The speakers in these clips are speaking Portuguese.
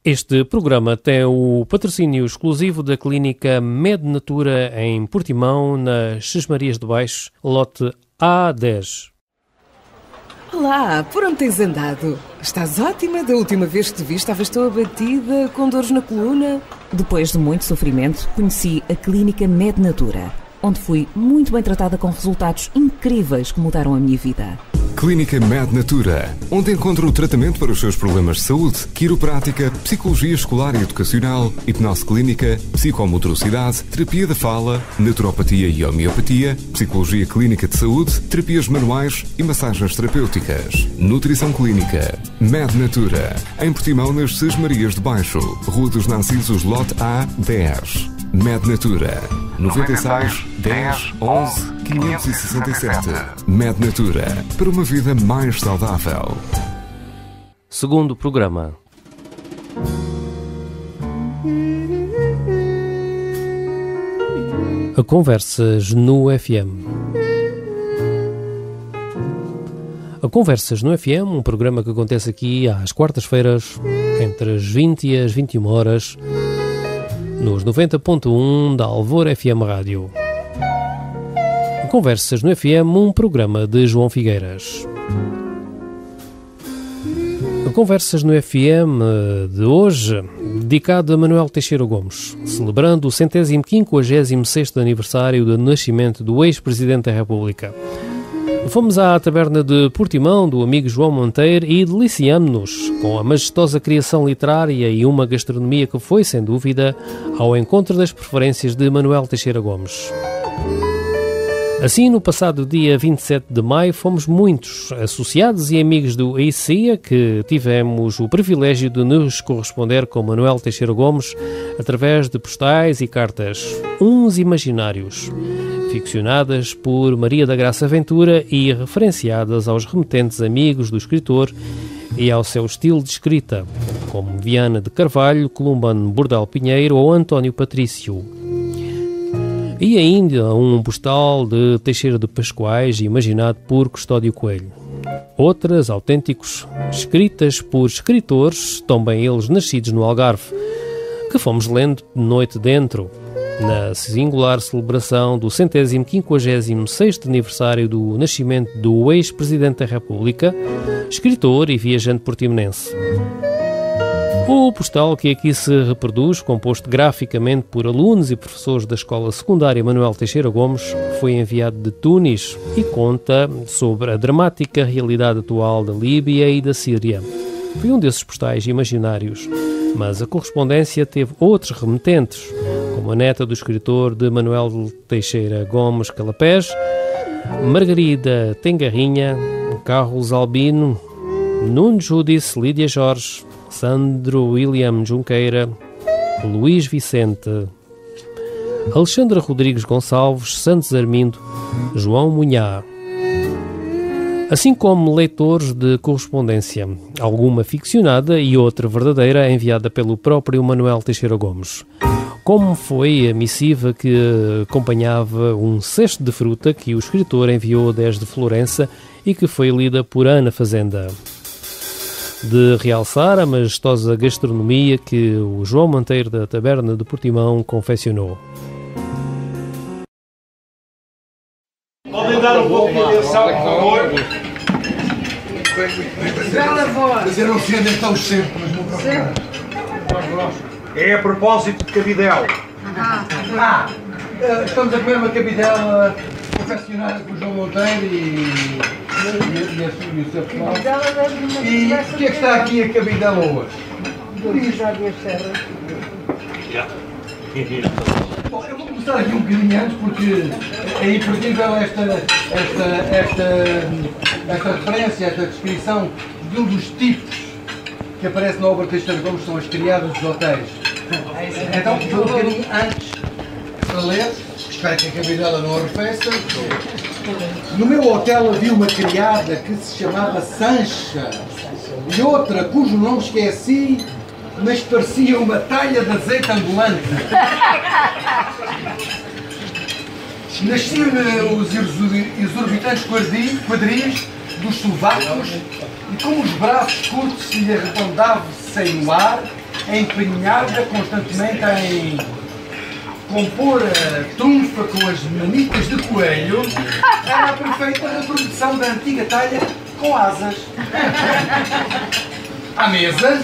Este programa tem o patrocínio exclusivo da clínica MedNatura em Portimão, nas Sesmarias de Baixo, lote A10. Olá, por onde tens andado? Estás ótima, da última vez que te vi estavas tão abatida, com dores na coluna. Depois de muito sofrimento, conheci a clínica MedNatura, onde fui muito bem tratada com resultados incríveis que mudaram a minha vida. Clínica MedNatura, onde encontra o tratamento para os seus problemas de saúde, quiroprática, psicologia escolar e educacional, hipnose clínica, psicomotricidade, terapia da fala, naturopatia e homeopatia, psicologia clínica de saúde, terapias manuais e massagens terapêuticas. Nutrição clínica. MedNatura, em Portimão, nas Sesmarias de Baixo, Rua dos Narcisos, lote A10. MedNatura, 96 10 11 567. MedNatura, para uma vida mais saudável. Segundo programa. A Conversas no FM. A Conversas no FM, um programa que acontece aqui às quartas-feiras, entre as 20 e as 21 horas, nos 90.1 da Alvor FM Rádio. Conversas no FM, um programa de João Figueiras. Conversas no FM de hoje, dedicado a Manuel Teixeira Gomes, celebrando o 156º aniversário do nascimento do ex-presidente da República. Fomos à taberna de Portimão do amigo João Monteiro e deliciamo-nos com a majestosa criação literária e uma gastronomia que foi, sem dúvida, ao encontro das preferências de Manuel Teixeira Gomes. Assim, no passado dia 27 de maio, fomos muitos, associados e amigos do ICIA, que tivemos o privilégio de nos corresponder com Manuel Teixeira Gomes através de postais e cartas, uns imaginários, ficcionadas por Maria da Graça Ventura e referenciadas aos remetentes amigos do escritor e ao seu estilo de escrita, como Viana de Carvalho, Columbano Bordal Pinheiro ou António Patrício. E ainda um postal de Teixeira de Pascoais, imaginado por Custódio Coelho. Outras, autênticos, escritas por escritores, também eles nascidos no Algarve, que fomos lendo de noite dentro, na singular celebração do 156º aniversário do nascimento do ex-presidente da República, escritor e viajante portimonense. O postal que aqui se reproduz, composto graficamente por alunos e professores da Escola Secundária Manuel Teixeira Gomes, foi enviado de Tunis e conta sobre a dramática realidade atual da Líbia e da Síria. Foi um desses postais imaginários, mas a correspondência teve outros remetentes, como a neta do escritor de Manuel Teixeira Gomes Calapés, Margarida Tengarrinha, Carlos Albino, Nuno Judice, Lídia Jorge, Sandro William Junqueira, Luís Vicente, Alexandra Rodrigues Gonçalves, Santos Armindo, João Munhá. Assim como leitores de correspondência, alguma ficcionada e outra verdadeira enviada pelo próprio Manuel Teixeira Gomes. Como foi a missiva que acompanhava um cesto de fruta que o escritor enviou desde Florença e que foi lida por Ana Fazenda. De realçar a majestosa gastronomia que o João Monteiro da Taberna de Portimão confeccionou. Podem dar um pouco de atenção, por favor? Mas eu não sei onde estão sempre, mas vou procurar. É a propósito de cabidela. Estamos a comer uma cabidela confeccionada por João Monteiro e o seu pessoal. E o que é que está aqui a cabidela hoje? Bom, eu vou começar aqui um bocadinho antes porque é imperdível esta referência, esta descrição de um dos tipos que aparece na obra de Teixeira Gomes, são as criadas dos hotéis. Então, vou um bocadinho antes para ler, espero que a cabidela não arrefeça. No meu hotel havia uma criada que se chamava Sancha e outra cujo nome esqueci, mas parecia uma talha de azeite ambulante. Nasciam os exorbitantes quadris dos sovacos e com os braços curtos se lhe arredondavam sem o ar, empenhada constantemente em compor a trunfa com as manitas de coelho, era a perfeita reprodução da antiga talha com asas. À mesa,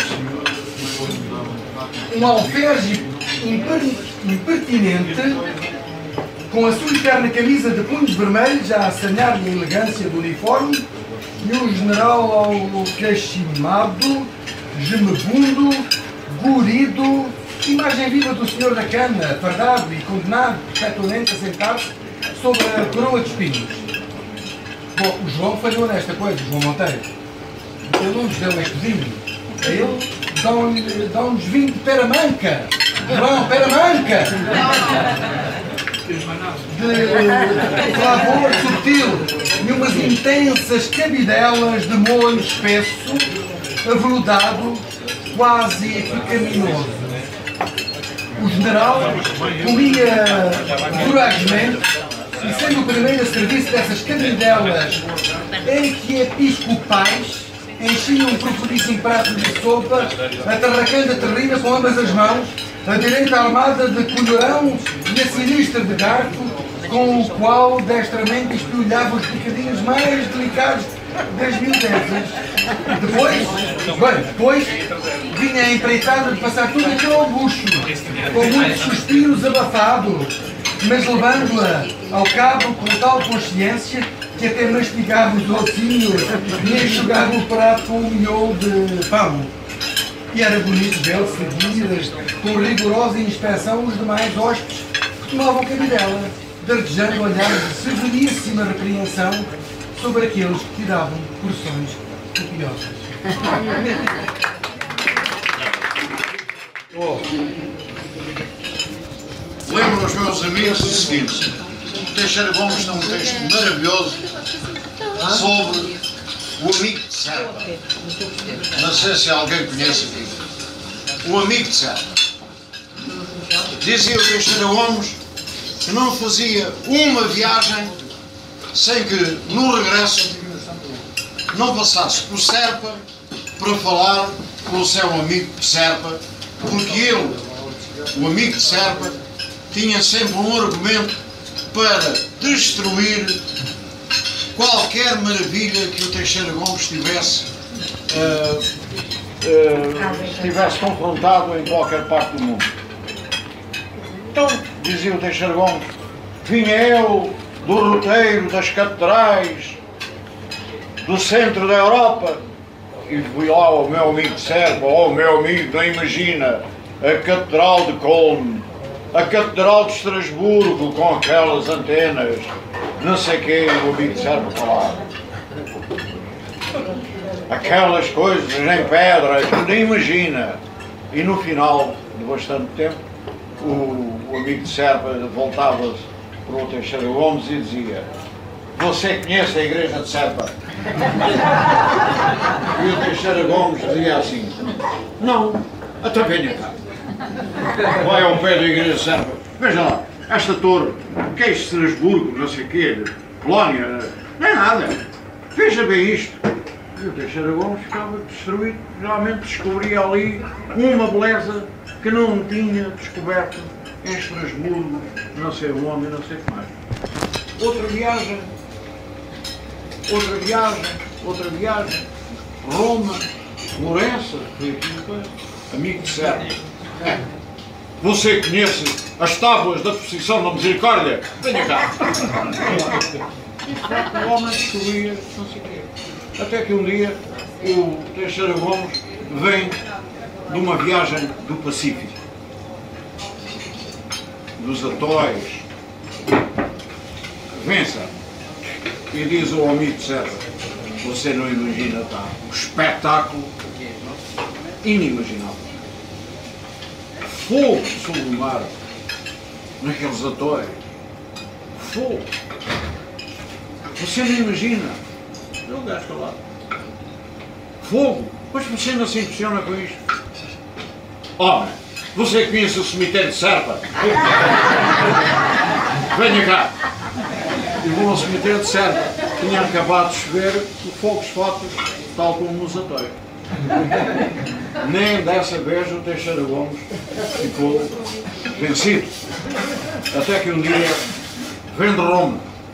um alferge impertinente, com a sua eterna camisa de punhos vermelhos a assanhar-lhe a elegância do uniforme, e um general alcachimado, gemebundo, gurido, imagem viva do senhor da cana, fardado e condenado perpetuamente a sentar-se sobre a coroa de espinhos. Bom, o João falhou nesta coisa, o João Monteiro. Ele não nos deu este vinho. A ele dá-nos vinho de pera-manca. João, pera-manca! De flavor subtil e umas intensas cabidelas de molho espesso, aveludado, quase pecaminoso. O general comia vorazmente, e sendo o primeiro a serviço dessas cabidelas em que episcopais enchiam um profundíssimo prato de sopa, atarracando a terrina com ambas as mãos, a direita armada de colherão e a sinistra de garfo, com o qual destramente espiolhava os picadinhos mais delicados das miudezas. Depois vinha a empreitada de passar tudo aquilo ao bucho, com muitos suspiros abafados, mas levando-a ao cabo com tal consciência que até mastigava os ossinhos e enxugava o prato com um miolo de pão. E era bonito vê-lo seguir com rigorosa inspeção os demais hóspedes que tomavam cabidela, dardejando olhares de severíssima repreensão sobre aqueles que tiravam porções copiosas. Lembro aos meus amigos o seguinte: Teixeira Gomes tem um texto maravilhoso sobre o amigo de Serpa. Não sei se alguém conhece aqui. O amigo de Serpa. Dizia o Teixeira Gomes que não fazia uma viagem sem que, no regresso, não passasse por Serpa para falar com o seu amigo de Serpa, porque ele, o amigo de Serpa, tinha sempre um argumento para destruir qualquer maravilha que o Teixeira Gomes estivesse confrontado em qualquer parte do mundo. Então, dizia o Teixeira Gomes, vinha eu do roteiro das catedrais do centro da Europa e fui lá ao meu amigo de Serpa, meu amigo, não imagina, a Catedral de Colme, a Catedral de Estrasburgo com aquelas antenas, não sei o quê, o amigo de Serpa falava. Aquelas coisas em pedra, que nem imagina. E no final de bastante tempo, o amigo de Serpa voltava-se para o Teixeira Gomes e dizia: você conhece a igreja de Serpa? E o Teixeira Gomes dizia assim: não, até venha cá. Vai ao pé da igreja de Serpa, veja lá, esta torre, que é Estrasburgo, não sei o quê, Polónia, não é nada. Veja bem isto. E o Teixeira Gomes ficava destruído, realmente descobria ali uma beleza que não tinha descoberto em Estrasburgo, não sei onde, não sei o que mais. Outra viagem, Roma, Florença, foi aquilo, amigo de Serpa. Você conhece as tábuas da Procissão da Misericórdia? Venha cá. O homem descobria, não sei o quê. Até que um dia o Teixeira Gomes vem de uma viagem do Pacífico, dos atóis, vença e diz ao amigo de Serpa: você não imagina, tá? Um espetáculo inimaginável. Fogo sobre o mar, naqueles atóis. Fogo. Você não imagina. Eu gasto lá. Fogo. Mas você não se impressiona com isto? Homem, você conhece o cemitério de Serpa? Venha cá. E vou ao cemitério de Serpa. Tinha acabado de chover, o fogo esfotos, tal como nos atóis. Nem dessa vez o Teixeira Gomes ficou vencido. Até que um dia, vem de Roma,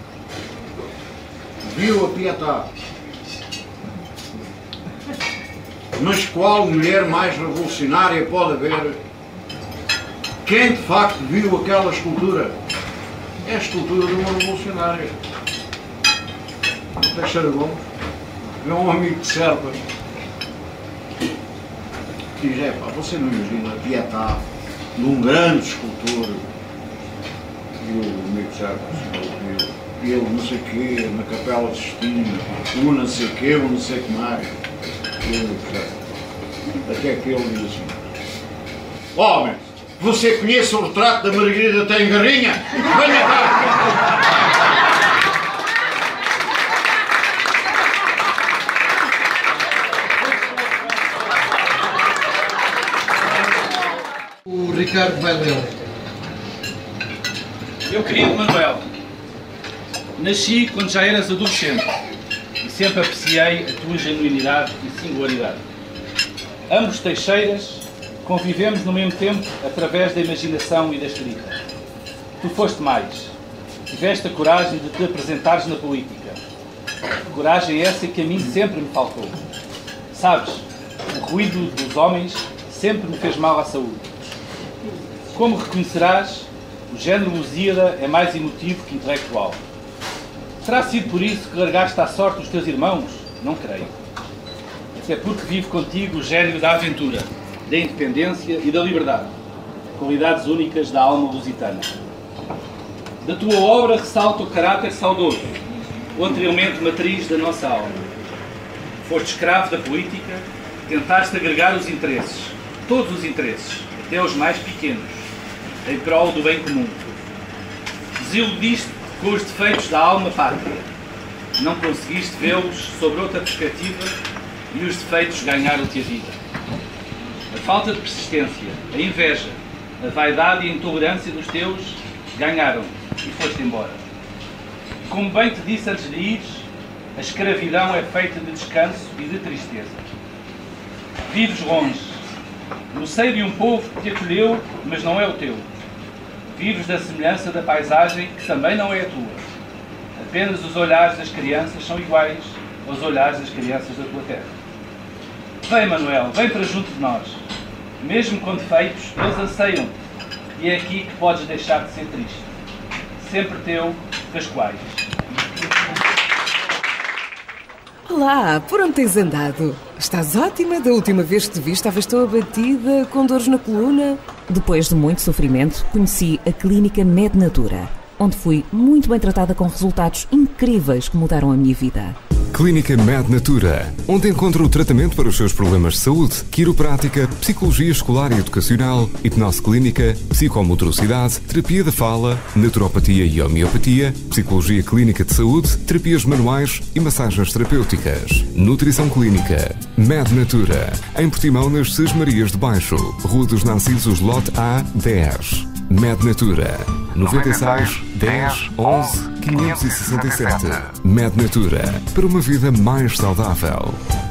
viu a Pietà. Mas qual mulher mais revolucionária pode haver? Quem de facto viu aquela escultura? É a escultura de uma revolucionária. Teixeira Gomes é um amigo de Serpa. Diz, pá, você não imagina a Pietà de um grande escultor. E o amigo de Serpa, ele não sei o quê, na Capela de Sistina, o não sei o quê, o não sei o que mais. Até que ele diz assim: homem, você conhece o retrato da Margarida Tem Garrinha? Venha cá! O Ricardo vai ler. Meu querido Manuel, nasci quando já eras adolescente e sempre apreciei a tua genuinidade e singularidade. Ambos Teixeiras convivemos no mesmo tempo através da imaginação e da escrita. Tu foste mais. Tiveste a coragem de te apresentares na política. Coragem essa que a mim sempre me faltou. Sabes, o ruído dos homens sempre me fez mal à saúde. Como reconhecerás, o género Lusíada é mais emotivo que intelectual. Terá sido por isso que largaste à sorte os teus irmãos? Não creio. Até porque vive contigo o gênio da aventura, da independência e da liberdade, qualidades únicas da alma lusitana. Da tua obra ressalta o caráter saudoso, outro elemento matriz da nossa alma. Foste escravo da política, tentaste agregar os interesses, todos os interesses, até os mais pequenos, em prol do bem comum. Desiludiste com os defeitos da alma pátria. Não conseguiste vê-los sob outra perspectiva e os defeitos ganharam-te a vida. A falta de persistência, a inveja, a vaidade e a intolerância dos teus ganharam e foste embora. Como bem te disse antes de ires, a escravidão é feita de descanso e de tristeza. Vives longe, no seio de um povo que te acolheu, mas não é o teu. Vives da semelhança da paisagem, que também não é a tua. Apenas os olhares das crianças são iguais aos olhares das crianças da tua terra. Vem, Manuel, vem para junto de nós. Mesmo com defeitos, eles anseiam. E é aqui que podes deixar de ser triste. Sempre teu, Cascoais. Olá, por onde tens andado? Estás ótima, da última vez que te vi estavas tão abatida, com dores na coluna. Depois de muito sofrimento, conheci a clínica MedNatura, onde fui muito bem tratada com resultados incríveis que mudaram a minha vida. Clínica MedNatura, onde encontra o tratamento para os seus problemas de saúde, quiroprática, psicologia escolar e educacional, hipnose clínica, psicomotricidade, terapia da fala, naturopatia e homeopatia, psicologia clínica de saúde, terapias manuais e massagens terapêuticas. Nutrição clínica. MedNatura, em Portimão, nas Sesmarias de Baixo, Rua dos Narcisos, lote A, 10. MedNatura, 96 10 11 567. MedNatura, para uma vida mais saudável.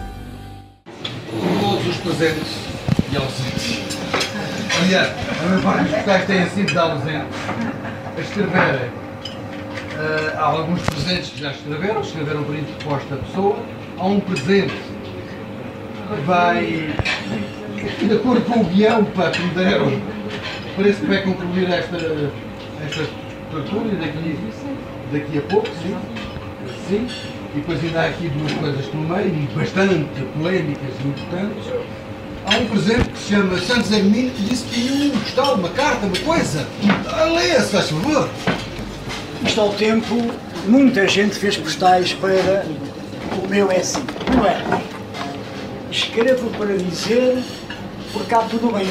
Todos os presentes e ausentes. Aliás, a maior parte dos portais têm sido de ausentes a escreverem. Há alguns presentes que já escreveram por interposta pessoa. Há um presente que vai, de acordo com o guião que me deram, parece que vai concluir esta tortura daqui a pouco, sim. Sim. E depois ainda há aqui duas coisas no meio, bastante polémicas e importantes. Há um presente que se chama Santos Hermínio que disse que tinha um postal, uma carta, uma coisa. Leia-se, faz favor. Isto ao tempo, muita gente fez postais para o meu é assim, não é? Escrevo para dizer, por cá tudo bem.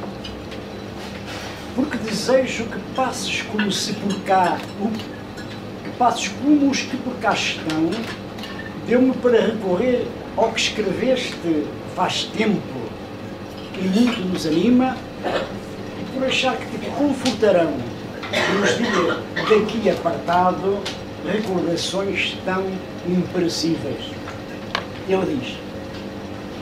Porque desejo que passes como se por cá, que passes como os que por cá estão, deu-me para recorrer ao que escreveste faz tempo e muito nos anima, e por achar que te confortarão nos dias daqui apartado recordações tão imperecíveis. Ele diz: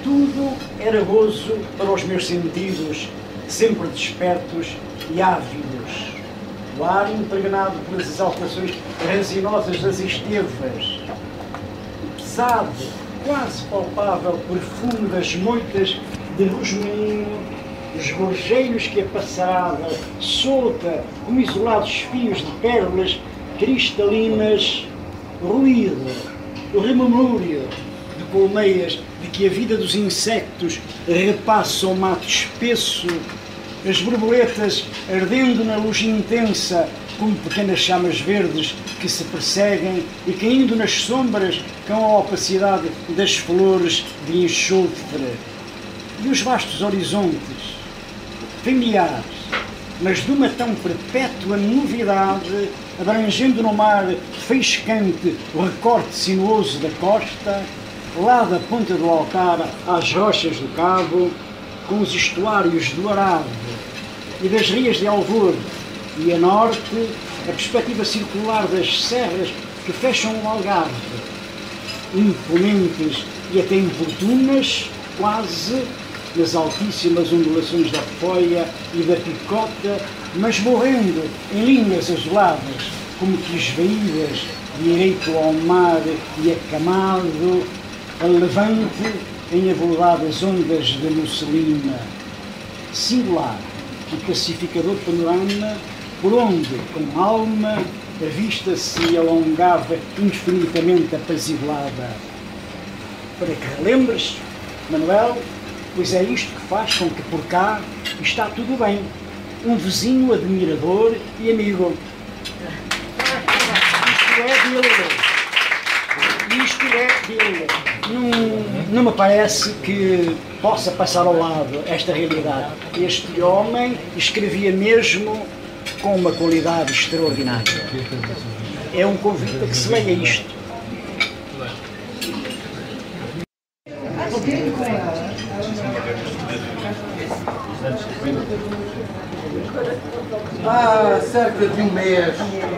tudo era gozo para os meus sentidos, sempre despertos e ávidos. O ar impregnado pelas exaltações resinosas das estevas, o pesado, quase palpável perfume das moitas de rosmaninho, os gorjeiros que a passarada solta como isolados fios de pérolas cristalinas, ruído, o rememório de colmeias de que a vida dos insectos repassa o mato espesso, as borboletas ardendo na luz intensa como pequenas chamas verdes que se perseguem e caindo nas sombras com a opacidade das flores de enxofre. E os vastos horizontes, familiares, mas de uma tão perpétua novidade, abrangendo no mar faiscante o recorte sinuoso da costa, lá da ponta do Altar às rochas do Cabo, com os estuários do Arado e das rias de Alvor, e a norte, a perspectiva circular das serras que fecham o Algarve, imponentes e até importunas, quase nas altíssimas ondulações da Foia e da Picota, mas morrendo em linhas azuladas, como que esvaídas, direito ao mar e acamado, a levante em avuldadas ondas de musselina. Singular e pacificador panorama, por onde, com alma, a vista se alongava infinitamente apaziguada. Para que relembres, Manuel, pois é isto que faz com que por cá está tudo bem. Um vizinho admirador e amigo. Isto é dele. Isto é dele. Não me parece que possa passar ao lado esta realidade. Este homem escrevia mesmo com uma qualidade extraordinária. É um convite a que se leia isto. Há cerca de um mês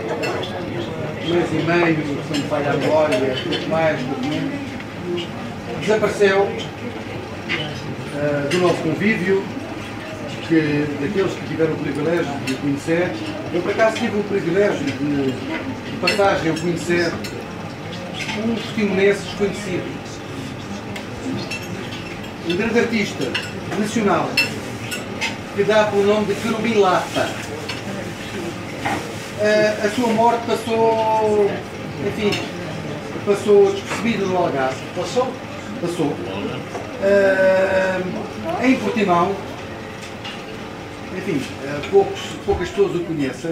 e meio, se não falha a memória, pouco mais, pouco menos, desapareceu do nosso convívio, daqueles que tiveram o privilégio de o conhecer. Eu, por acaso, tive o privilégio de passagem a conhecer um portimonense desconhecido, um grande artista nacional, que dá pelo nome de Querubim Lapa. A sua morte passou despercebida no Algarve. Passou. Em Portimão, enfim, poucas pessoas o conhecem.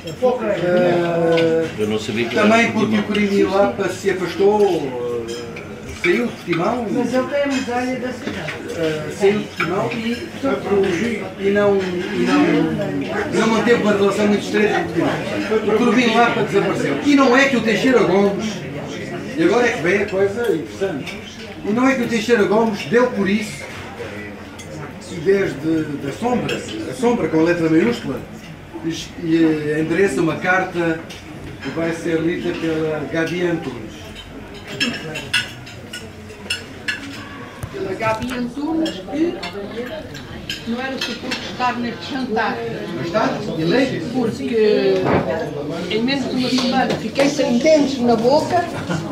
Eu não sabia que também porque o Querubim Lapa se afastou, saiu de Portimão. Mas ele tem a medalha da cidade. Saiu de Portimão e não manteve uma relação muito estreita com Portimão. O Querubim Lapa desapareceu. E não é que o Teixeira Gomes, e agora é que vem a coisa interessante, e não é que o Teixeira Gomes deu por isso, e desde a sombra com a letra maiúscula, e endereça uma carta que vai ser lida pela Gabi Antunes. Pela Gabi Antunes, que não era suposto estar neste jantar. Porque em menos de uma semana fiquei sem dentes na boca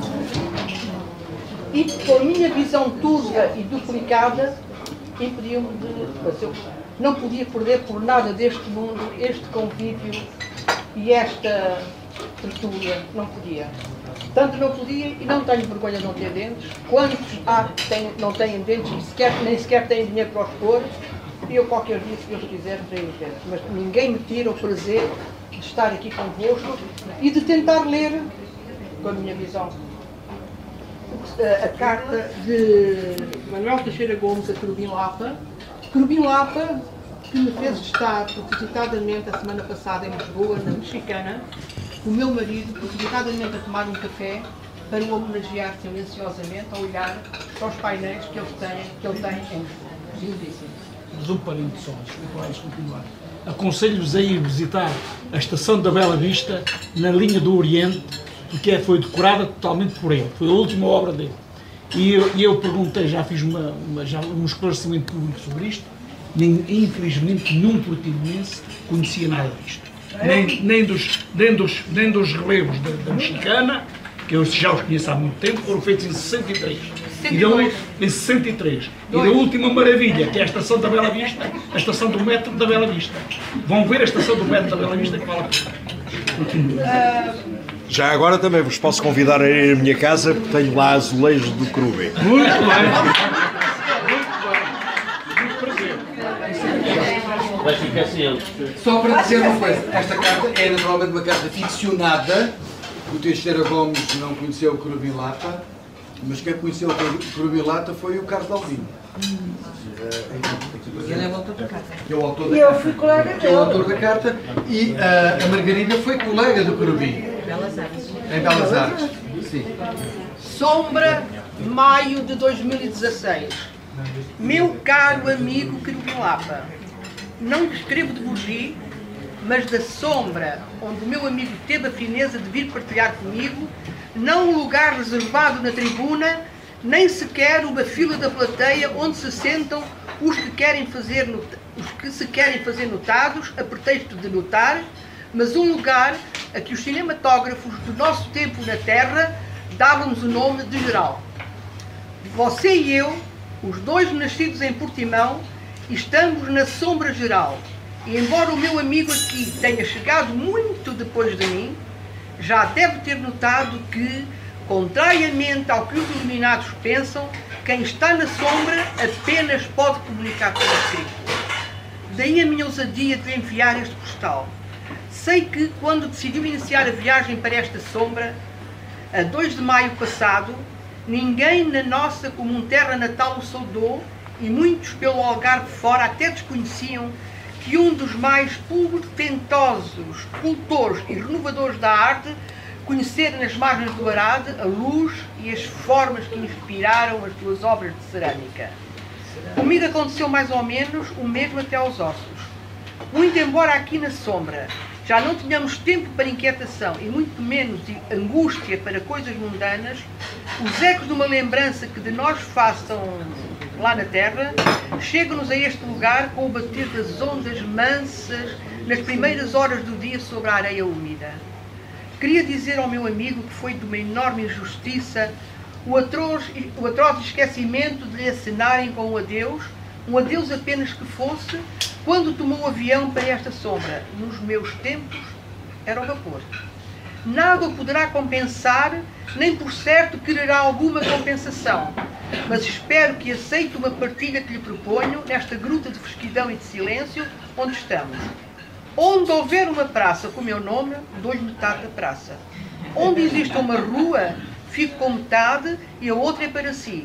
e com a minha visão turva e duplicada impediu-me de... Eu não podia perder por nada deste mundo este convívio e esta tertúlia. Não podia. Tanto não podia e não tenho vergonha de não ter dentes. Quantos há que não têm dentes e nem sequer têm dinheiro para os pôr? E eu qualquer dia, se Deus quiser, terei os dentes. Mas ninguém me tira o prazer de estar aqui convosco e de tentar ler com a minha visão a carta de Manuel Teixeira Gomes a Querubim Lapa. Querubim Lapa, que me fez estar propositadamente a semana passada em Lisboa, na Mexicana, o meu marido, propositadamente a tomar um café para o homenagear silenciosamente, a olhar para os painéis que ele tem em Lisboa. Mas um parente só, vamos continuar. Aconselho-vos a ir visitar a Estação da Bela Vista, na linha do Oriente, porque foi decorada totalmente por ele. Foi a última obra dele. E eu perguntei, já fiz um esclarecimento público sobre isto, infelizmente nenhum portimonense conhecia nada disto. Nem dos relevos da mexicana, que eu já os conheço há muito tempo, foram feitos em 63. Em 63. E da última maravilha, que é a estação da Bela Vista, a estação do metro da Bela Vista. Vão ver a estação do metro da Bela Vista que vale a pena. Já agora também vos posso convidar a ir à minha casa, porque tenho lá azulejos do Crube. Muito bem. Vai ficar sem. Só para dizer uma coisa, esta carta é naturalmente uma carta ficcionada. O Teixeira Gomes não conheceu o Curubim Lata, mas quem conheceu o Curubim Lata foi o Carlos Albino. Ele é o autor da carta. E eu fui colega dele. É o autor da carta e a Margarida foi colega do Curubim. Belas Artes. Em Belas Artes, sim. Sombra, maio de 2016. Meu caro amigo Curubim Lapa, não escrevo de bugie, mas da sombra onde o meu amigo teve a fineza de vir partilhar comigo, não um lugar reservado na tribuna, nem sequer uma fila da plateia onde se sentam os que se querem fazer notados, a pretexto de notar, mas um lugar a que os cinematógrafos do nosso tempo na Terra davam-nos o nome de geral. Você e eu, os dois nascidos em Portimão, estamos na sombra geral. E embora o meu amigo aqui tenha chegado muito depois de mim, já deve ter notado que, contrariamente ao que os iluminados pensam, quem está na sombra apenas pode comunicar por escrito. Daí a minha ousadia de enviar este postal. Sei que, quando decidiu iniciar a viagem para esta sombra, a 2 de maio passado, ninguém na nossa comum terra natal o saudou e muitos pelo Algarve fora até desconheciam que um dos mais portentosos cultores e renovadores da arte conhecer nas margens do Arade a luz e as formas que inspiraram as suas obras de cerâmica. Comigo aconteceu mais ou menos o mesmo até aos ossos. Muito embora aqui na sombra já não tenhamos tempo para inquietação e muito menos angústia para coisas mundanas, os ecos de uma lembrança que de nós façam lá na terra chegam-nos a este lugar com o bater das ondas mansas nas primeiras horas do dia sobre a areia úmida. Queria dizer ao meu amigo que foi de uma enorme injustiça o atroz esquecimento de lhe acenarem com um adeus apenas que fosse, quando tomou o avião para esta sombra. Nos meus tempos era o vapor. Nada o poderá compensar, nem por certo quererá alguma compensação, mas espero que aceite uma partilha que lhe proponho nesta gruta de fresquidão e de silêncio onde estamos. Onde houver uma praça com o meu nome, dou-lhe metade da praça. Onde existe uma rua, fico com metade e a outra é para si.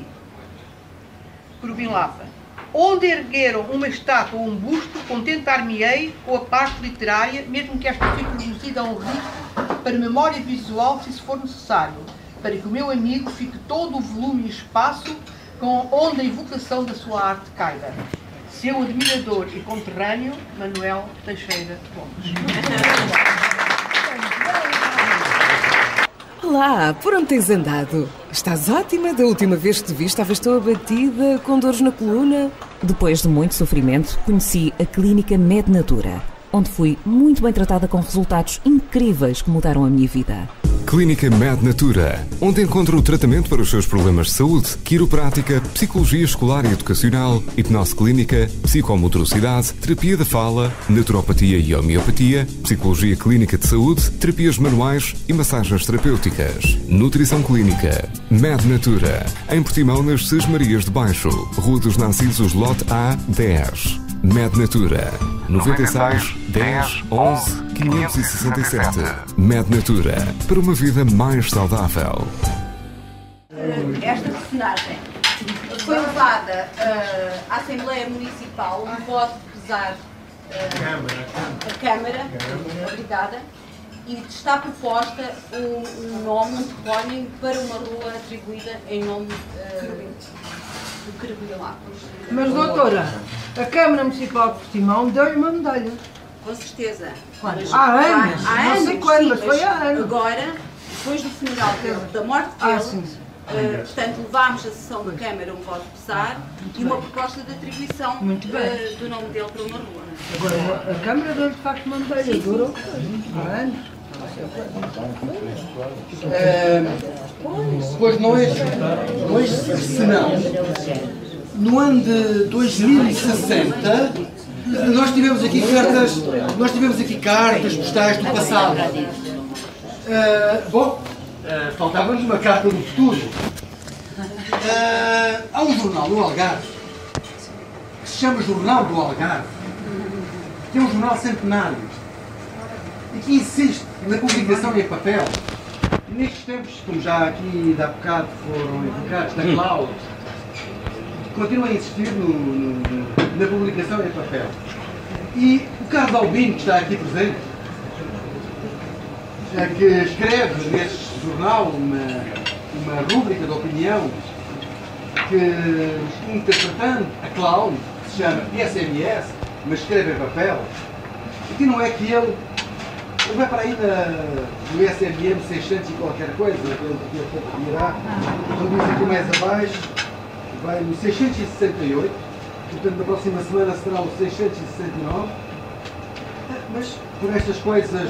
Curubim Lapa. Onde ergueram uma estátua ou um busto, contentar-me-ei com a parte literária, mesmo que esta fique reduzida a um risco para memória visual, se isso for necessário, para que o meu amigo fique todo o volume e espaço onde a evocação da sua arte caiba. Seu admirador e conterrâneo, Manuel Teixeira Gomes. Olá, por onde tens andado? Estás ótima, da última vez que te vi estavas tão abatida, com dores na coluna. Depois de muito sofrimento, conheci a clínica MedNatura, onde fui muito bem tratada com resultados incríveis que mudaram a minha vida. Clínica MedNatura, onde encontra o tratamento para os seus problemas de saúde, quiroprática, psicologia escolar e educacional, hipnose clínica, psicomotricidade, terapia da fala, naturopatia e homeopatia, psicologia clínica de saúde, terapias manuais e massagens terapêuticas. Nutrição clínica. MedNatura, em Portimão, nas Sesmarias de Baixo, Rua dos Narcisos, lote A, 10. MedNatura, 96 10 11 567. MedNatura, para uma vida mais saudável. Esta personagem foi levada à Assembleia Municipal, um voto pesar a Câmara, obrigada, e está proposta um nome, um topónimo para uma rua atribuída em nome do Curubim Lapa. Mas, doutora, a Câmara Municipal de Portimão deu-lhe uma medalha. Com certeza. Há anos. Há não anos, sei quando, sim, mas foi há anos. Agora, depois do funeral dele, da morte dele, Portanto, levámos a sessão da Câmara um voto pesar e uma proposta de atribuição do nome dele para uma rua. Agora, a Câmara deu de facto maneira, durou há anos. Pois não é senão, no ano de 2060, nós tivemos aqui cartas postais do passado. Faltava-nos uma carta do futuro. Há um jornal do Algarve que se chama Jornal do Algarve, que é um jornal centenário e que insiste na publicação em papel. E nestes tempos, como já aqui há bocado foram evocados da Cloud, continua a insistir na publicação em papel. E o Carlos Albino, que está aqui presente, que escreve neste jornal uma rúbrica de opinião que, interpretando a Cloud, se chama SMS, mas escreve em papel, e que não é que ele vai para aí no SMM 600 e qualquer coisa, ele daqui a pouco dirá, ele diz aqui mais abaixo, vai no 668, portanto na próxima semana será o 669, mas por estas coisas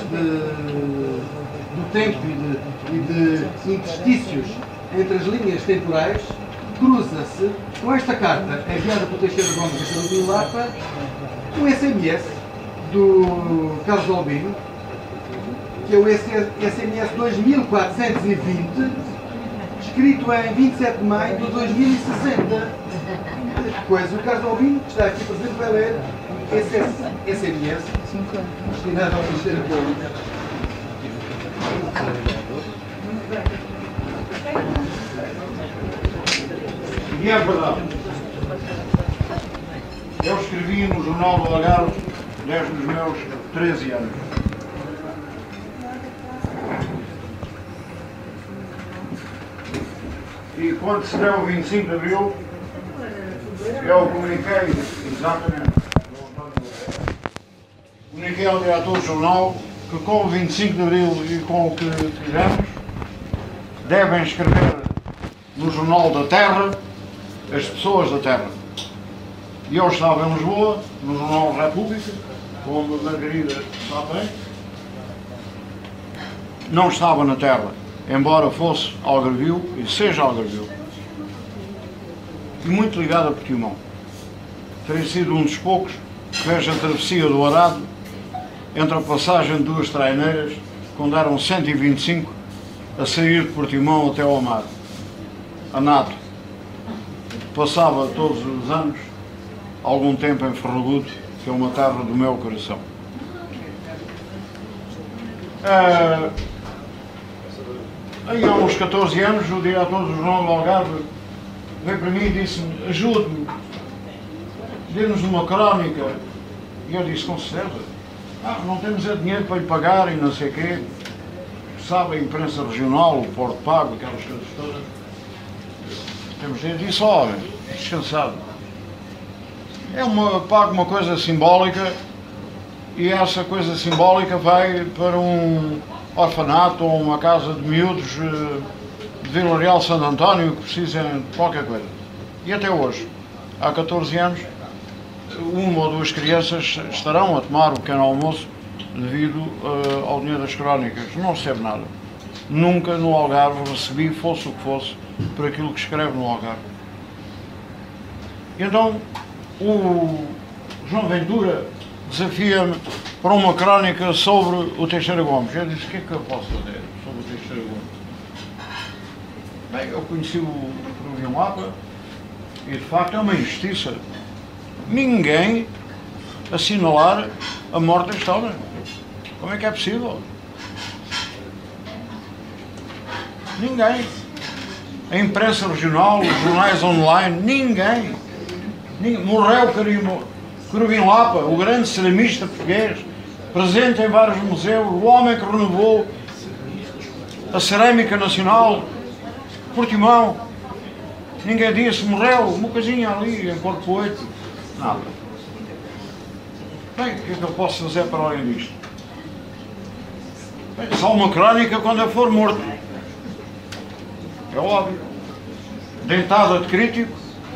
do tempo e de interstícios entre as linhas temporais, cruza-se com esta carta enviada por Teixeira Gomes e pelo Dino Lapa, um SMS do Carlos Albino, que é o SMS 2420, escrito em 27 de maio de 2060. Pois o Carlos Albino, que está aqui presente, vai ler esse SMS destinado ao Teixeira Gomes. E é verdade. Eu escrevi no Jornal do Algarve desde os meus 13 anos. E quando se deu o 25 de Abril, eu comuniquei, exatamente, comuniquei ao diretor do jornal que com o 25 de Abril e com o que fizemos, devem escrever no Jornal da Terra as pessoas da Terra. E eu estava em Lisboa, no Jornal da República, como a Margarida está bem, não estava na Terra, embora fosse algarvio e seja algarvio. E muito ligado a Portimão. Terei sido um dos poucos que fez a travessia do Arado entre a passagem de duas traineiras, quando eram 125 a sair de Portimão até ao mar, a nado. Passava todos os anos algum tempo em Ferragudo, que é uma terra do meu coração. Aí há uns 14 anos, o diretor do Jornal do Algarve veio para mim e disse-me: ajude-me, dê-nos uma crónica. E eu disse: com certeza. Não temos dinheiro para lhe pagar e não sei o quê. Sabe, a imprensa regional, o Porto Pago, aquelas coisas todas. Temos dinheiro. Disse: olha, descansado. Pago uma coisa simbólica e essa coisa simbólica vai para um orfanato ou uma casa de miúdos de Vila Real Santo António que precisam de qualquer coisa. E até hoje, há 14 anos, uma ou duas crianças estarão a tomar o pequeno almoço devido ao dinheiro das crónicas. Não recebo nada. Nunca no Algarve recebi, fosse o que fosse, por aquilo que escreve no Algarve. E então, o João Ventura desafia-me para uma crónica sobre o Teixeira Gomes. Eu disse: o que é que eu posso fazer sobre o Teixeira Gomes? Bem, eu conheci o Dino Lapa e, de facto, é uma injustiça ninguém assinalar a morte deste homem. Como é que é possível? Ninguém. A imprensa regional, os jornais online, ninguém. Morreu Carubim Lapa, o grande ceramista português, presente em vários museus, o homem que renovou a cerâmica nacional, Portimão. Ninguém disse: morreu, uma coisinha ali em Porto Poeto. Nada. Bem, o que é que eu posso fazer para além disto? Bem, só uma crónica quando eu for morto. É óbvio. dentada de crítico,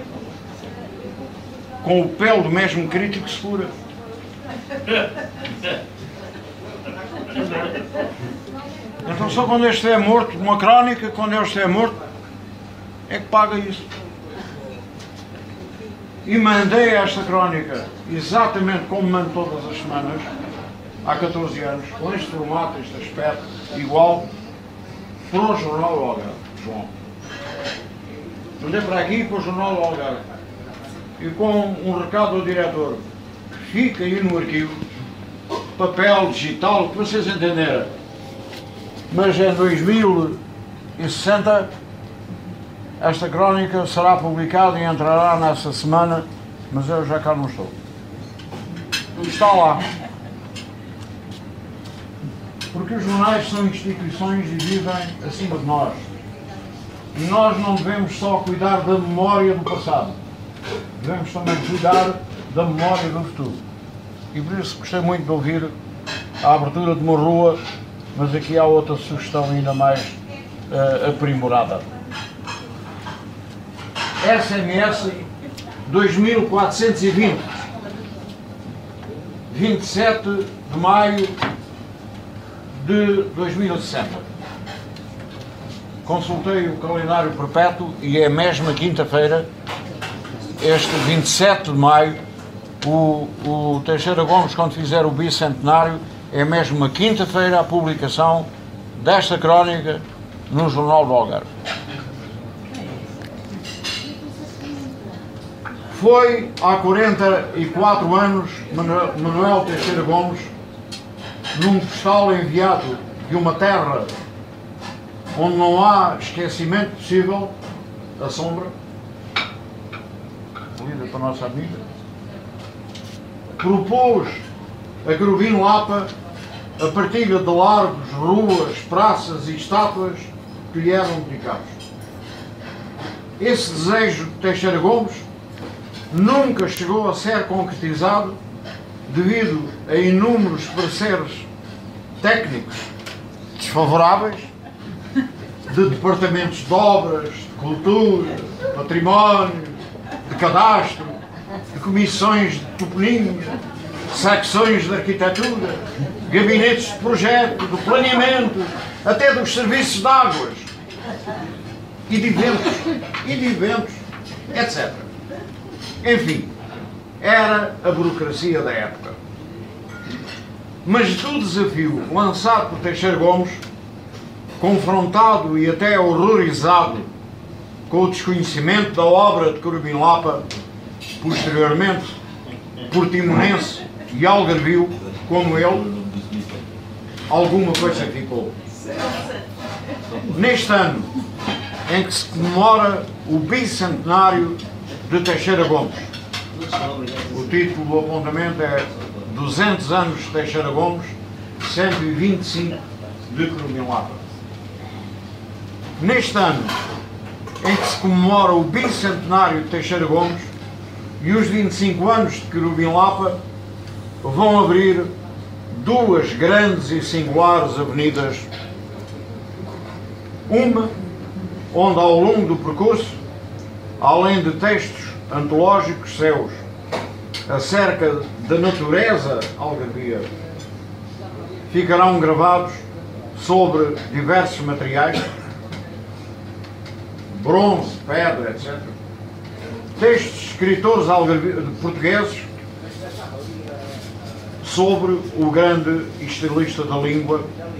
com o pele do mesmo crítico se fura. Então só quando eu estiver morto, uma crónica, quando eu estiver morto, é que paga isso. E mandei esta crónica, exatamente como mando todas as semanas, há 14 anos, com este formato, este aspecto, igual, para o Jornal do Algarve, João. Mandei para aqui, para o Jornal do Algarve. E com um recado ao diretor, fica aí no arquivo, papel, digital, o que vocês entenderem. Mas em 2060 esta crónica será publicada e entrará nessa semana, mas eu já cá não estou. Está lá. Porque os jornais são instituições e vivem acima de nós. E nós não devemos só cuidar da memória do passado, devemos também cuidar da memória do futuro. E por isso gostei muito de ouvir a abertura de uma rua, mas aqui há outra sugestão ainda mais aprimorada. SMS 2420, 27 de maio de 2060. Consultei o calendário perpétuo e é a mesma quinta-feira, este 27 de maio, o Teixeira Gomes, quando fizer o bicentenário, é mesmo uma quinta-feira a publicação desta crónica no Jornal do Algarve. Foi há 44 anos Manuel Teixeira Gomes, num postal enviado de uma terra onde não há esquecimento possível, a sombra, lida para a nossa amiga, propôs a Querubim Lapa a partilha de largos, ruas, praças e estátuas que lhe eram dedicados. Esse desejo de Teixeira Gomes nunca chegou a ser concretizado devido a inúmeros pareceres técnicos desfavoráveis de departamentos de obras, de cultura, de património, de cadastro, de comissões de toponímia, secções de arquitetura, gabinetes de projeto, de planeamento, até dos serviços de águas e de eventos, etc. Enfim, era a burocracia da época. Mas do desafio lançado por Teixeira Gomes, confrontado e até horrorizado com o desconhecimento da obra de Querubim Lapa, posteriormente portimonense e algarvio como ele, alguma coisa ficou. Neste ano em que se comemora o bicentenário de Teixeira Gomes, o título do apontamento é 200 anos de Teixeira Gomes, 125 de Querubim Lapa. Neste ano em que se comemora o bicentenário de Teixeira Gomes e os 25 anos de Querubim Lapa, vão abrir duas grandes e singulares avenidas. Uma onde ao longo do percurso, além de textos antológicos seus acerca da natureza algarvia, ficarão gravados sobre diversos materiais, bronze, pedra, etc. Textos de escritores portugueses sobre o grande estilista da língua.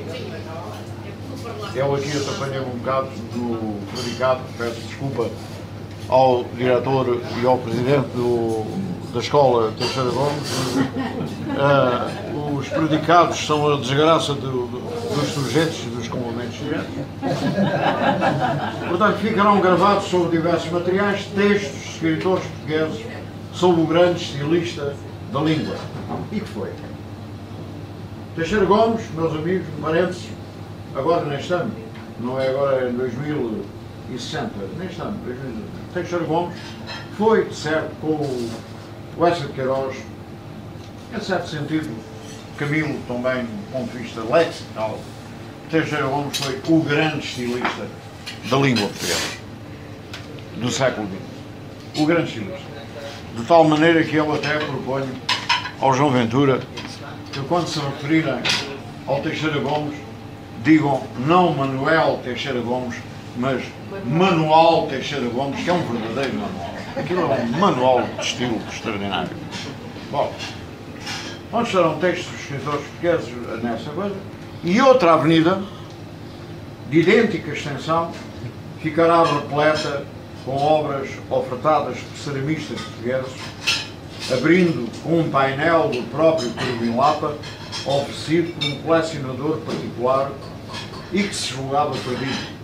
Eu aqui atrapalhei um bocado do predicado, peço desculpa ao diretor e ao presidente da escola Teixeira Gomes. Os predicados são a desgraça dos sujeitos e dos complementos diretos. Portanto, ficarão gravados sobre diversos materiais textos de escritores portugueses sobre o grande estilista da língua. E que foi? Teixeira Gomes, meus amigos, parentes, agora neste ano, não é agora em 2060, neste ano, 2060, Teixeira Gomes foi, de certo, com o Wesley de Queiroz, em certo sentido, Camilo também, do ponto de vista lexical, Teixeira Gomes foi o grande estilista da língua portuguesa. do século XX. O grande estilista. De tal maneira que eu até proponho ao João Ventura que quando se referirem ao Teixeira Gomes, digam não Manuel Teixeira Gomes, mas Manual Teixeira Gomes, que é um verdadeiro manual. Aquilo é um manual de estilo extraordinário. Bom, onde estarão textos dos escritores portugueses nessa coisa? E outra avenida, de idêntica extensão, ficará repleta com obras ofertadas por ceramistas portugueses, abrindo um painel do próprio Querubim Lapa, oferecido por um colecionador particular e que se julgava perdido.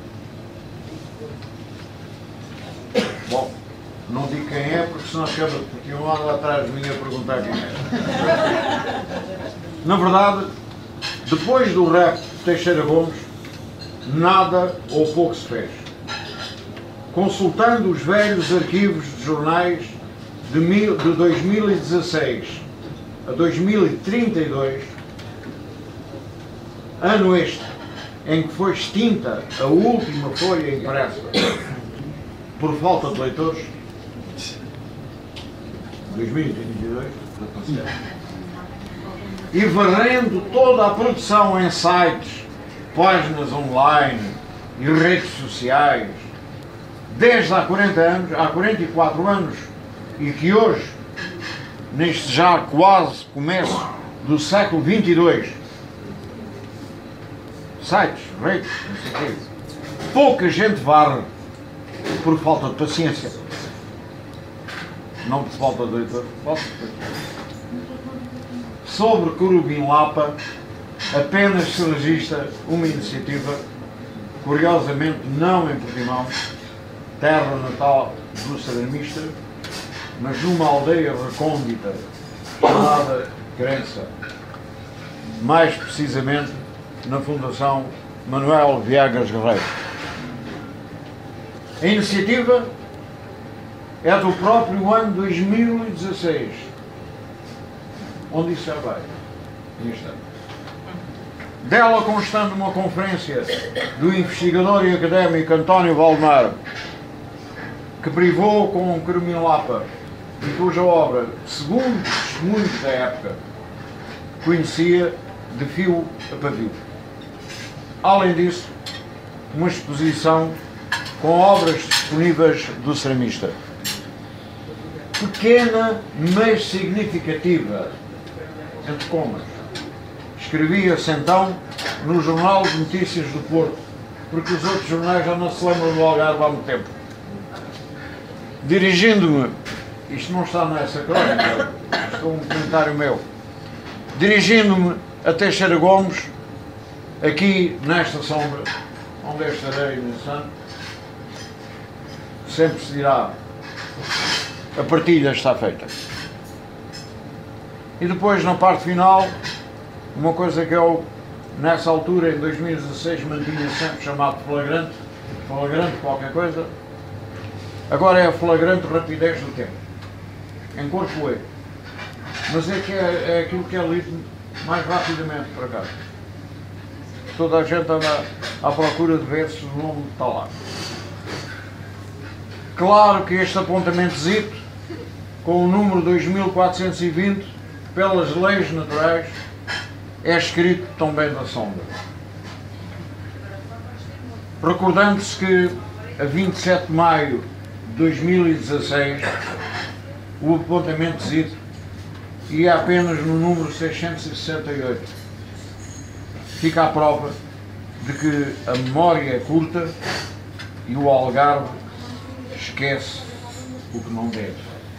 Bom, não digo quem é, porque senão acaba porque um lado lá atrás de mim a perguntar quem é. Na verdade, depois do rap de Teixeira Gomes, nada ou pouco se fez. Consultando os velhos arquivos de jornais de 2016 a 2032, ano este em que foi extinta a última folha impressa por falta de leitores, 2032, e varrendo toda a produção em sites, páginas online e redes sociais, desde há 40 anos, há 44 anos, e que hoje, neste já quase começo do século 22, sites, redes, não sei o quê, pouca gente varre por falta de paciência. Não por falta de leitor, por falta de paciência. Sobre Querubim Lapa, apenas se registra uma iniciativa, curiosamente não em Portimão, terra natal do ceramista, mas numa aldeia recôndita chamada Crença, mais precisamente na Fundação Manuel Viegas Guerreiro. A iniciativa é do próprio ano 2016, onde isso já vai, neste ano. Dela constando uma conferência do investigador e académico António Valdemar, que privou com Querubim Lapa e cuja obra, segundo testemunhos da época, conhecia de fio a pavio. Além disso, uma exposição com obras disponíveis do ceramista. Pequena, mas significativa, entre comas. Escrevia-se então no Jornal de Notícias do Porto, porque os outros jornais já não se lembram do Algarve há muito tempo. Dirigindo-me, isto não está nessa crónica, isto é um comentário meu, dirigindo-me a Teixeira Gomes, aqui nesta sombra, onde eu estarei nesse ano, sempre se dirá, a partilha está feita. E depois, na parte final, uma coisa que eu, nessa altura, em 2016, mantinha sempre chamado flagrante qualquer coisa, agora é a flagrante rapidez do tempo, em corpo é. Mas é que é aquilo que é lido mais rapidamente, por acaso. Toda a gente anda à procura de ver se o nome está lá. Claro que este apontamentozito, com o número 2420, pelas leis naturais, é escrito também da sombra. Recordando-se que, a 27 de maio de 2016, o apontamentozito ia apenas no número 668. Fica a prova de que a memória é curta e o Algarve esquece o que não deve.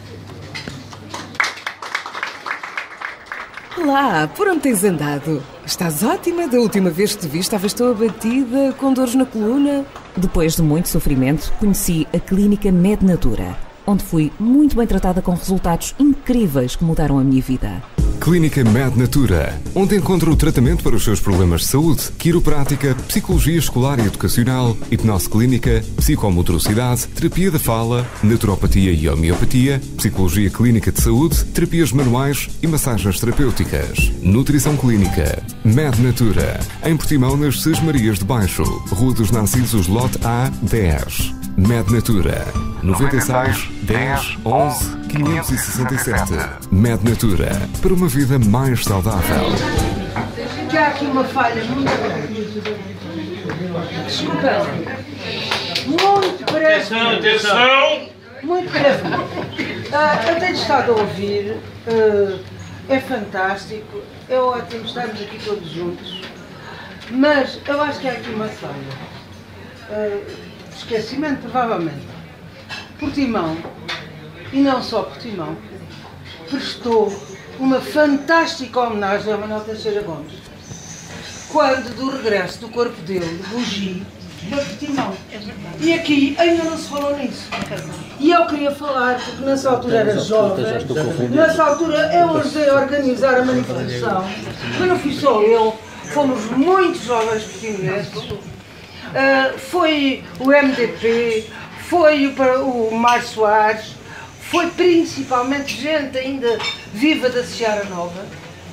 Olá, por onde tens andado? Estás ótima, da última vez que te vi estavas tão abatida, com dores na coluna. Depois de muito sofrimento, conheci a Clínica Mednatura, onde fui muito bem tratada com resultados incríveis que mudaram a minha vida. Clínica Mednatura, onde encontra o tratamento para os seus problemas de saúde, quiroprática, psicologia escolar e educacional, hipnose clínica, psicomotricidade, terapia da fala, naturopatia e homeopatia, psicologia clínica de saúde, terapias manuais e massagens terapêuticas. Nutrição clínica. Mednatura, em Portimão, nas Sesmarias de Baixo, Rua dos Narcisos, lote A, 10. Mednatura. 96 10 11 567. Mednatura. Para uma vida mais saudável. Que há aqui uma falha muito grande. Desculpa. Muito breve. Atenção! Muito breve. Eu tenho estado a ouvir. É fantástico. É ótimo estarmos aqui todos juntos. Mas eu acho que há aqui uma falha. Esquecimento, provavelmente. Portimão, e não só Portimão, prestou uma fantástica homenagem a Manuel Teixeira Gomes quando do regresso do corpo dele, de Bugi, a Portimão. E aqui ainda não se falou nisso. E eu queria falar, porque nessa altura era jovem, nessa altura eu ajudei a organizar a manifestação, mas não fui só eu, fomos muitos jovens portimonenses. Foi o MDP, foi o Mar Soares, foi principalmente gente ainda viva da Seara Nova.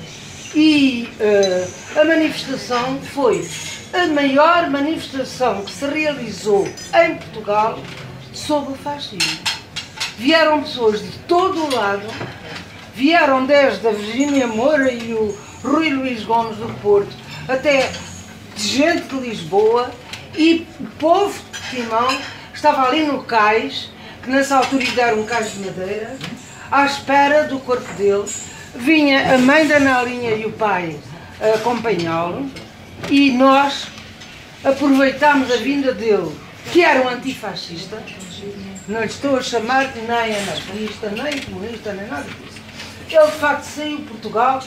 E a manifestação foi a maior manifestação que se realizou em Portugal sobre o fascismo. Vieram pessoas de todo o lado, vieram desde a Virgínia Moura e o Rui Luís Gomes do Porto, até gente de Lisboa, e o povo de Portimão estava ali no cais, que nessa altura lhe deram um cais de madeira, à espera do corpo dele. Vinha a mãe da Nalinha e o pai acompanhá-lo, e nós aproveitámos a vinda dele, que era um antifascista. Não lhe estou a chamar nem anarquista, nem comunista, nem nada disso. Ele de facto saiu de Portugal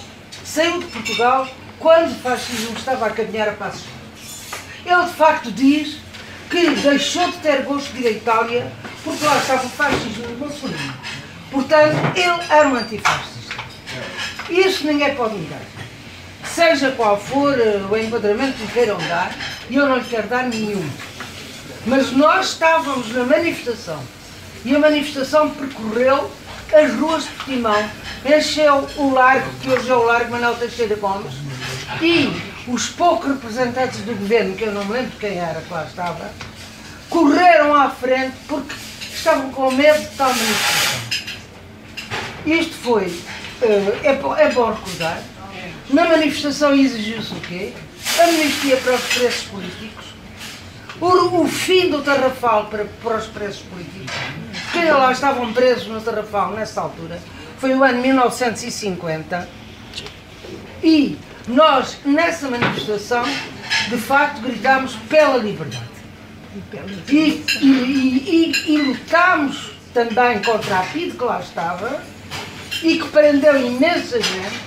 quando o fascismo estava a caminhar a passos. Ele de facto diz que deixou de ter gosto de ir à Itália porque lá estava o fascismo de Mussolini. Portanto, ele era um antifascista. Isso ninguém pode negar. Seja qual for o enquadramento que lhe queiram dar, e eu não lhe quero dar nenhum. Mas nós estávamos na manifestação, e a manifestação percorreu as ruas de Portimão, encheu o largo, que hoje é o Largo Manuel Teixeira Gomes, e os poucos representantes do governo, que eu não me lembro quem era que lá estava, correram à frente porque estavam com medo de tal manifestação. Isto foi, é bom recordar, na manifestação exigiu-se o quê? Amnistia para os presos políticos, o fim do Tarrafal para os presos políticos, que lá estavam presos no Tarrafal nessa altura, foi o ano 1950, e nós, nessa manifestação, de facto, gritámos pela liberdade. E lutámos também contra a PIDE, que lá estava, e que prendeu imensa gente.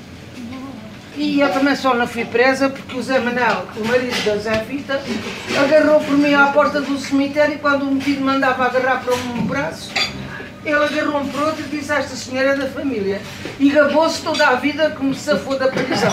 E eu também só não fui presa porque o Zé Manel, o marido da Zé Fita, agarrou por mim à porta do cemitério, e quando o medido mandava agarrar para um braço, ele agarrou-me por outro e disse: esta senhora é da família. E gabou-se toda a vida que me safou da prisão.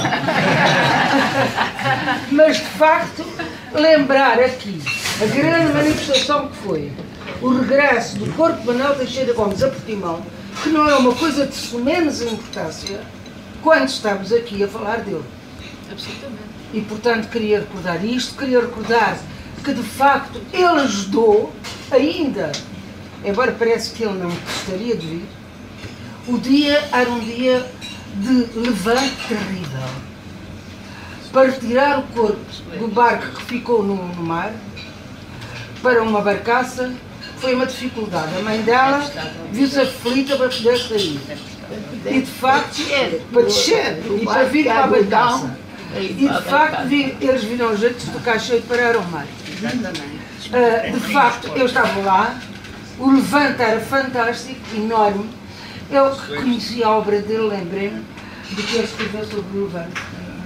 Mas, de facto, lembrar aqui a grande manifestação que foi o regresso do corpo de Manuel Teixeira Gomes a Portimão, que não é uma coisa de sumenos importância quando estamos aqui a falar dele. Absolutamente. E, portanto, queria recordar isto, queria recordar que, de facto, ele ajudou ainda, embora parece que ele não gostaria de vir, o dia era um dia de levante terrível. Para retirar o corpo do barco que ficou no mar para uma barcaça foi uma dificuldade. A mãe dela viu-se aflita para poder sair. E de facto, para descer e para vir para a barcaça. E de facto, eles viram os jeitos do caixão e pararam o mar. De facto, eu estava lá, o levante era fantástico, enorme. Eu que conheci a obra dele, lembrei-me de que ele escreveu sobre o levante.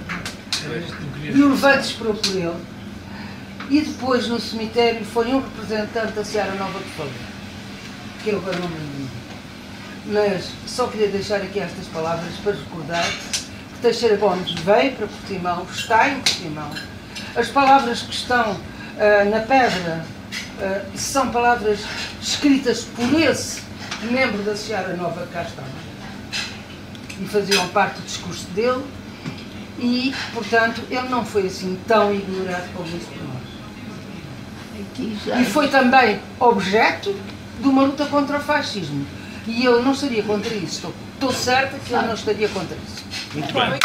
E o levante esperou por ele. E depois, no cemitério, foi um representante da Seara Nova que falou, que eu agora não me lembro. Mas só queria deixar aqui estas palavras para recordar que Teixeira Gomes veio para Portimão, está em Portimão. As palavras que estão na pedra são palavras escritas por esse membro da Seara Nova que cá estava. E faziam parte do discurso dele. E, portanto, ele não foi assim tão ignorado como isso por nós. E foi também objeto de uma luta contra o fascismo. E eu não estaria contra isso. Estou certa que eu não estaria contra isso. Muito bem.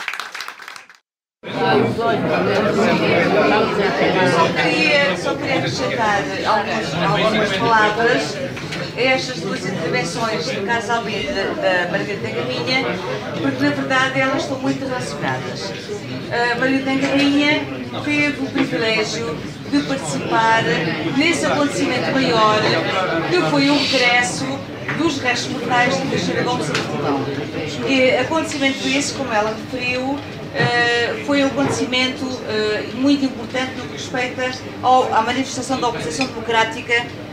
Só queria acrescentar algumas palavras a estas duas intervenções do Carlos Albino e da Margarida Garrinha, porque na verdade elas estão muito relacionadas. A Margarida Garrinha teve o privilégio de participar nesse acontecimento maior, que foi o regresso dos restos mortais de Teixeira Gomes a Portugal. E acontecimento esse, como ela referiu, foi um acontecimento muito importante no que respeita à manifestação da oposição democrática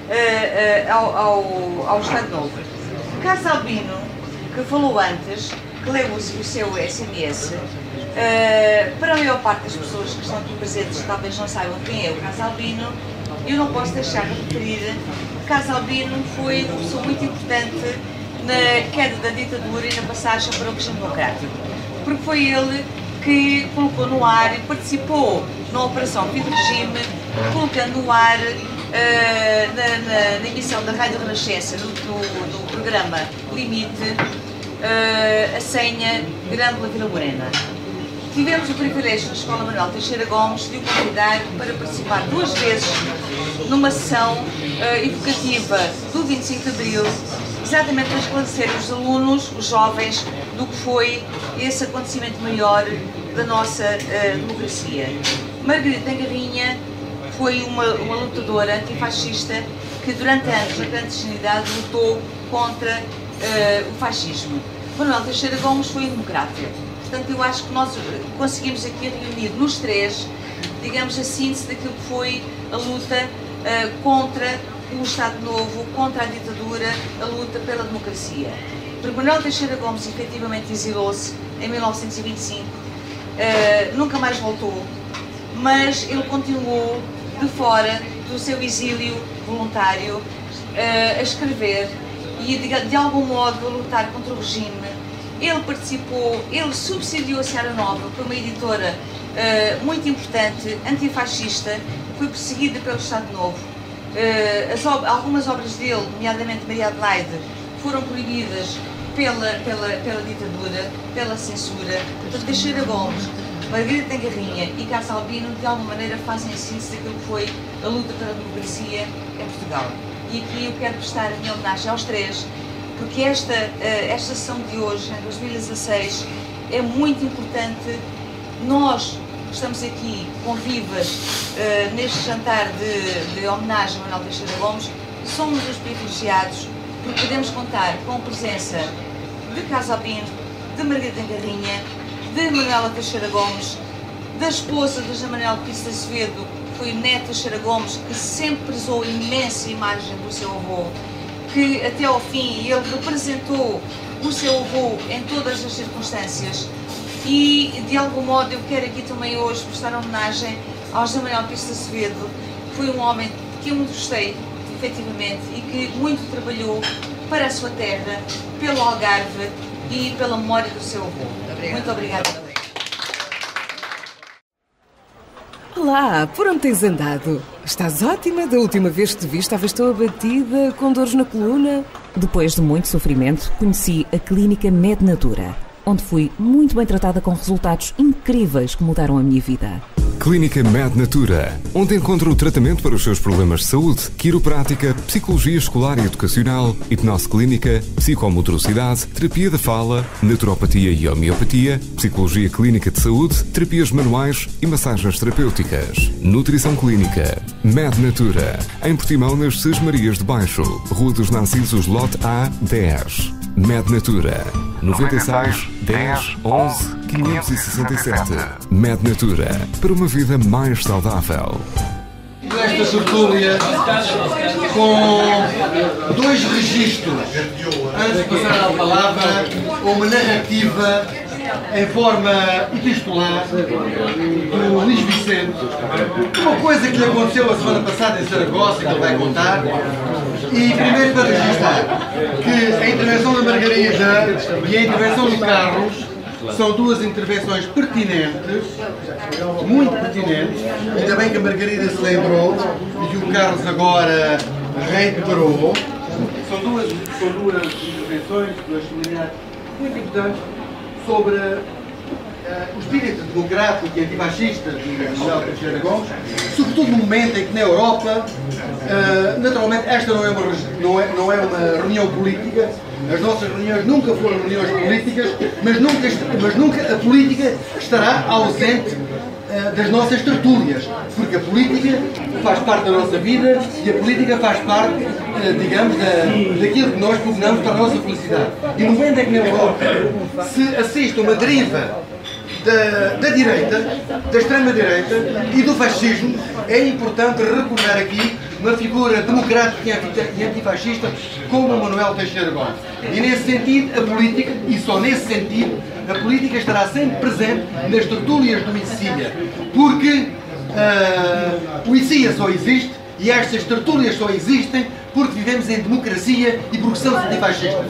ao Estado Novo. Carlos Albino, que falou antes, que leu o seu SMS, para a maior parte das pessoas que estão aqui presentes talvez não saibam quem é o Carlos Albino, eu não posso deixar de referir que Carlos Albino foi uma pessoa muito importante na queda da ditadura e na passagem para o regime democrático, porque foi ele que colocou no ar e participou na operação Fim do Regime, colocando no ar na emissão da Rádio Renascença, do programa Limite, a senha Grândola Vila Morena. Tivemos o privilégio na Escola Manuel Teixeira Gomes de o convidar para participar 2 vezes numa sessão evocativa do 25 de Abril, exatamente para esclarecer os alunos, os jovens, do que foi esse acontecimento maior da nossa democracia. Margarida Garrinha foi uma lutadora antifascista que durante anos, na clandestinidade, lutou contra o fascismo. Manuel Teixeira Gomes foi um democrata. Portanto, eu acho que nós conseguimos aqui reunir nos 3, digamos, a síntese daquilo que foi a luta contra o Estado Novo, contra a ditadura, a luta pela democracia. Porque Manuel Teixeira Gomes efetivamente exilou-se em 1925, nunca mais voltou, mas ele continuou de fora do seu exílio voluntário a escrever e de algum modo a lutar contra o regime. Ele participou, ele subsidiou a Seara Nova, que foi uma editora muito importante, antifascista, foi perseguida pelo Estado Novo. Algumas obras dele, nomeadamente Maria Adelaide, foram proibidas pela ditadura, pela censura. Portanto, Teixeira Gomes, Margarida Garrinha e Carlos Albino, de alguma maneira, fazem a síntese daquilo que foi a luta pela democracia em Portugal. E aqui eu quero prestar a minha homenagem aos 3, porque esta sessão de hoje, em 2016, é muito importante. Nós que estamos aqui convivas neste jantar de homenagem a Manuel Teixeira Gomes, somos os privilegiados, porque podemos contar com a presença de Carlos Albino, de Margarida Garrinha, de Manuela Teixeira Gomes, da esposa de José Manuel Pires de Azevedo, que foi Neto Teixeira Gomes, que sempre prezou a imensa imagem do seu avô, que até ao fim ele representou o seu avô em todas as circunstâncias. E de algum modo eu quero aqui também hoje prestar homenagem ao José Manuel Pires de Azevedo, que foi um homem que eu muito gostei, efetivamente, e que muito trabalhou para a sua terra, pelo Algarve e pela memória do seu avô. Muito obrigada. Olá, por onde tens andado? Estás ótima, da última vez que te vi estavas tão abatida, com dores na coluna. Depois de muito sofrimento, conheci a Clínica Mednatura, onde fui muito bem tratada com resultados incríveis que mudaram a minha vida. Clínica Mednatura, onde encontra o tratamento para os seus problemas de saúde, quiroprática, psicologia escolar e educacional, hipnose clínica, psicomotricidade, terapia da fala, naturopatia e homeopatia, psicologia clínica de saúde, terapias manuais e massagens terapêuticas. Nutrição clínica. Mednatura, em Portimão, nas Sesmarias de Baixo, Rua dos Narcisos, lote A, 10. Mednatura, 96 10 11 567. Mednatura, para uma vida mais saudável. Esta tertúlia com 2 registros, antes de passar a palavra, uma narrativa em forma epistolar do Luís Vicente, uma coisa que lhe aconteceu a semana passada em Saragossa, que ele vai contar. E primeiro para registrar que a intervenção da Margarida e a intervenção do Carlos São duas intervenções pertinentes, muito pertinentes. Ainda bem que a Margarida se lembrou e que o Carlos agora reiterou. São duas intervenções, duas semelhantes, muito importantes sobre o espírito democrático e antifascista de Manuel Teixeira Gomes, sobretudo no momento em que na Europa, naturalmente esta não é uma reunião política, as nossas reuniões nunca foram reuniões políticas, mas nunca a política estará ausente das nossas tertúlias, porque a política faz parte da nossa vida e a política faz parte, digamos, daquilo que nós pugnamos para a nossa felicidade. E no momento em que na Europa se assiste a uma deriva da direita, da extrema-direita e do fascismo, é importante recordar aqui uma figura democrática e antifascista como o Manuel Teixeira Gomes. E nesse sentido, a política, e só nesse sentido, a política estará sempre presente nas tertúlias do ICIA, porque o ICIA só existe e estas tertúlias só existem porque vivemos em democracia e porque somos antifascistas.